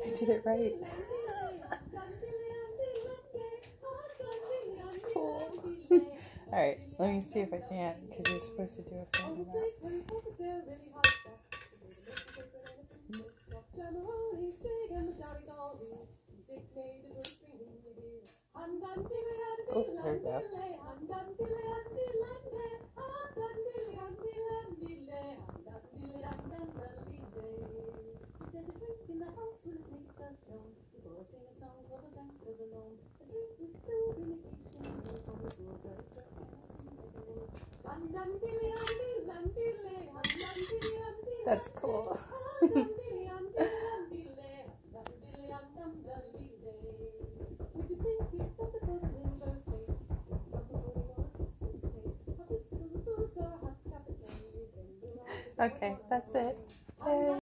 I did it right. That's cool. Alright, let me see if I can, because you're supposed to do a certain amount. Oh, there we go. There's a drink in the house when it makes us known. Before I sing a song for the banks of the loan. A drink with two imitation. That's cool. Okay, that's it. Yay.